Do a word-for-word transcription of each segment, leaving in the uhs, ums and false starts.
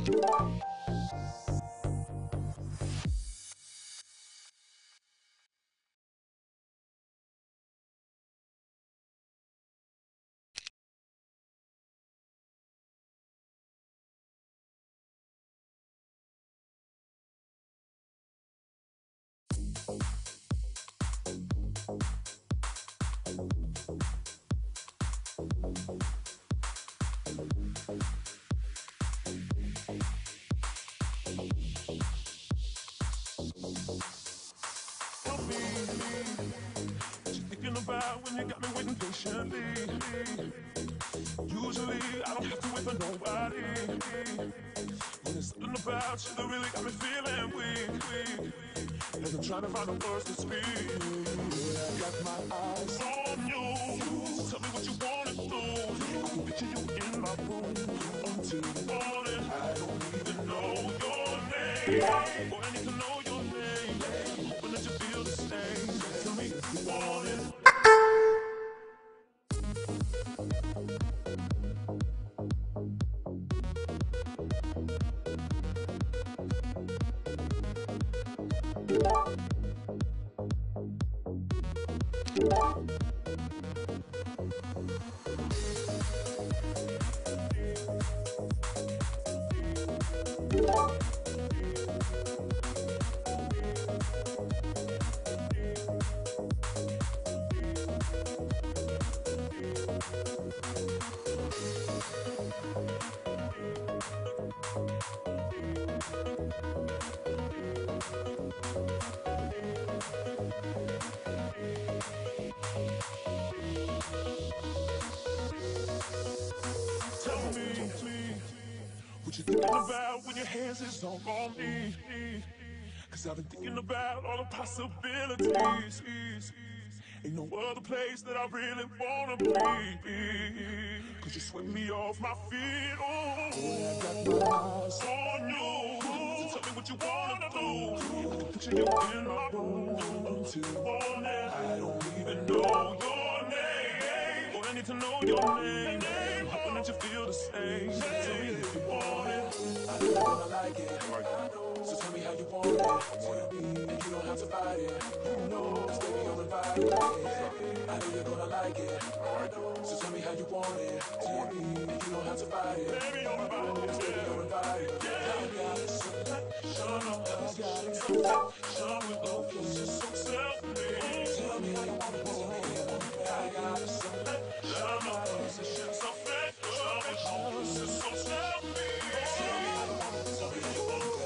About when you got me waiting patiently. Usually I don't have to wait for nobody. When there's something about you that really got me feeling weak, weak. And I'm trying to find the words to speak. Yeah, I got my eyes on you. So tell me what you wanna do. I can picture you in my room until the morning. I don't even know your name. Boy, I need to know your name. I'm hoping that you feel the same. Tell me if you want it. Tell me, please, what you thinking about when your hands is all on me? Cause I've been thinking about all the possibilities. Ain't no other place that I really wanna be. Cause you swept me off my feet. Oh, I got my eyes on you. So tell me what you wanna do. I can picture you in my room until morning. I don't even know your name. Boy, I need to know your name. I'm hoping that you feel the same. Tell me if you want it. I know you're gonna like it. So tell me how you want it. And you don't have to fight it. Who knows, baby, you're invited. I know you're gonna like it. So tell me how you want it. And you don't have to fight it. Baby, you're invited. Baby, you're invited. I got it. Selection of us. Selection with no future. So tell me. Tell me how you want it. I got a selection of positions. Selection with no future. So tell me. Tell me how you want it. Tell me how you want it.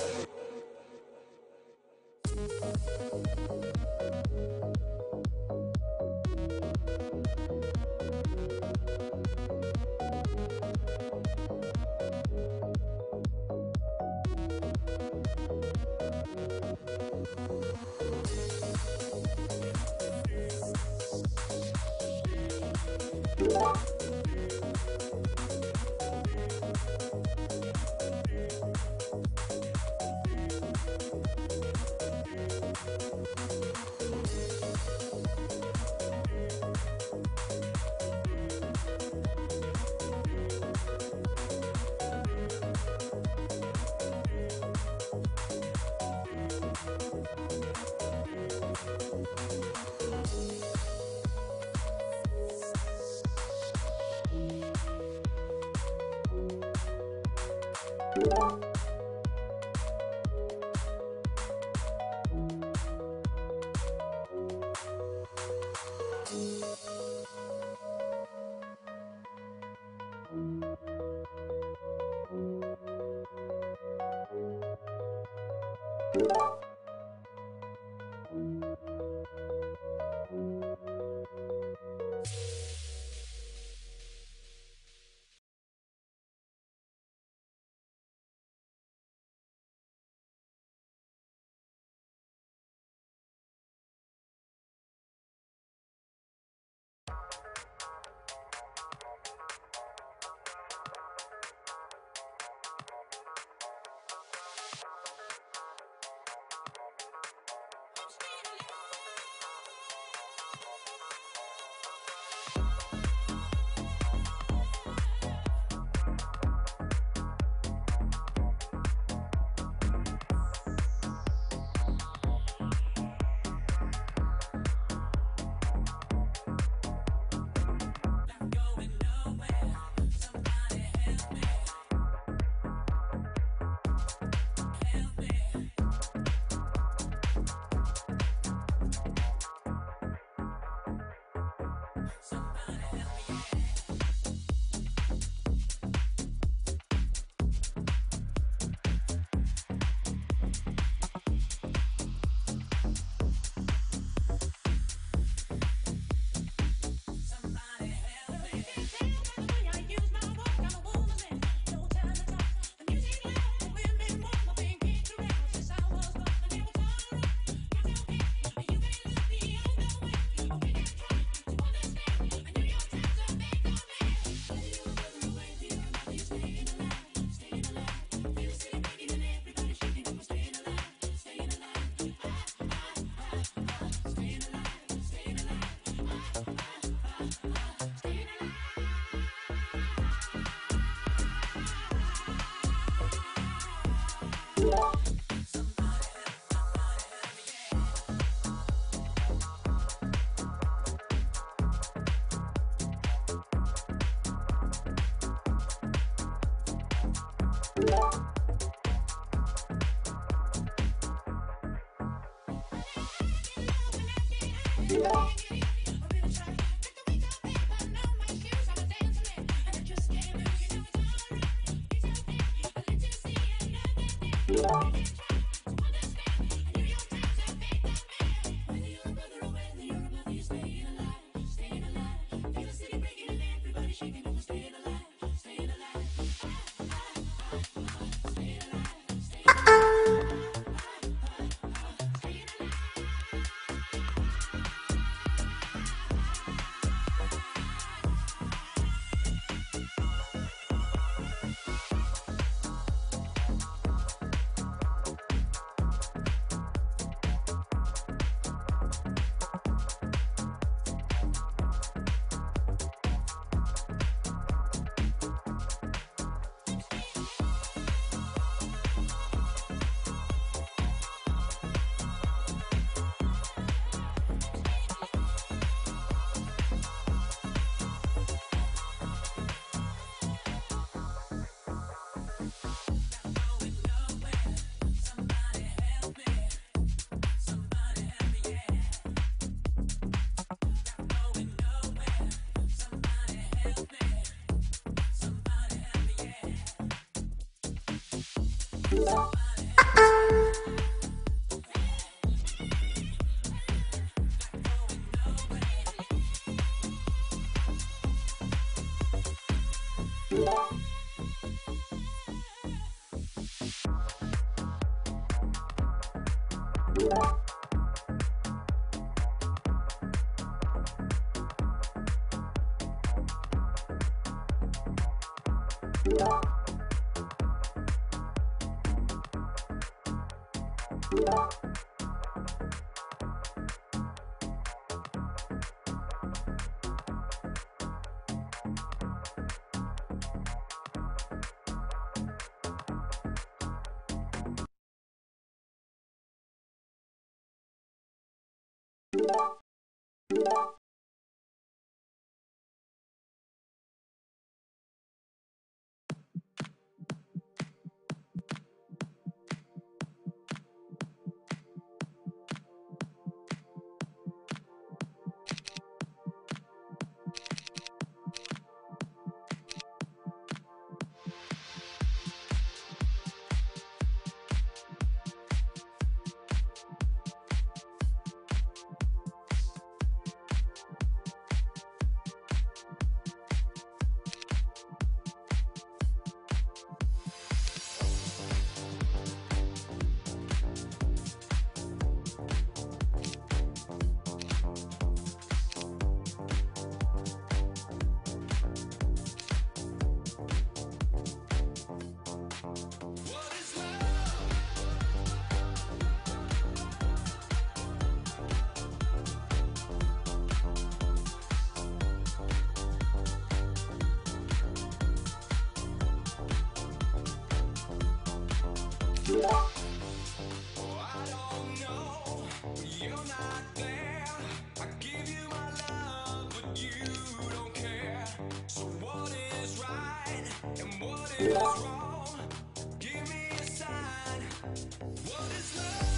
What is wrong? Give me a sign. What is love?